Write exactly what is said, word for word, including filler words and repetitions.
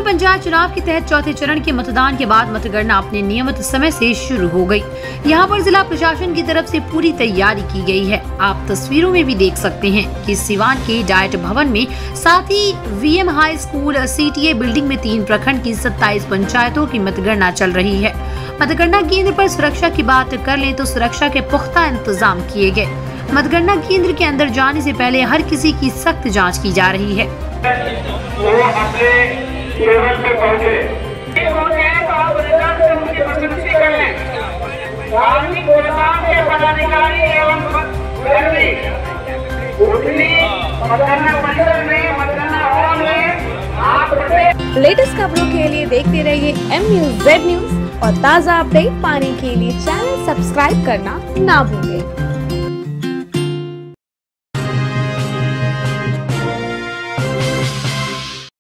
पंचायत चुनाव के तहत चौथे चरण के मतदान के बाद मतगणना अपने नियमित समय से शुरू हो गई। यहां पर जिला प्रशासन की तरफ से पूरी तैयारी की गई है। आप तस्वीरों में भी देख सकते हैं कि सिवान के डाइट भवन में, साथ ही VM high school, CTA building में तीन प्रखंड की सत्ताईस पंचायतों की मतगणना चल रही है। मतगणना केंद्र पर सुरक्षा की बात कर लें तो सुरक्षा के पुख्ता इंतजाम किए गए। मतगणना केंद्र के अंदर जाने से पहले हर किसी की सख्त जांच की जा रही है। वो अपने टेबल पे पहुंचे तो आप रिटर्न से उनकी प्रशंसा कर लें। धार्मिक गोदाम के पदाधिकारी एवं कर्मी उठनी मतगणना परिसर में, मतगणना हॉल में आप लेटेस्ट खबरों के लिए देखते रहिए एम न्यूज़ जेड न्यूज़ और ताज़ा अपडेट पाने के लिए चैनल सब्सक्राइब करना ना भूलें।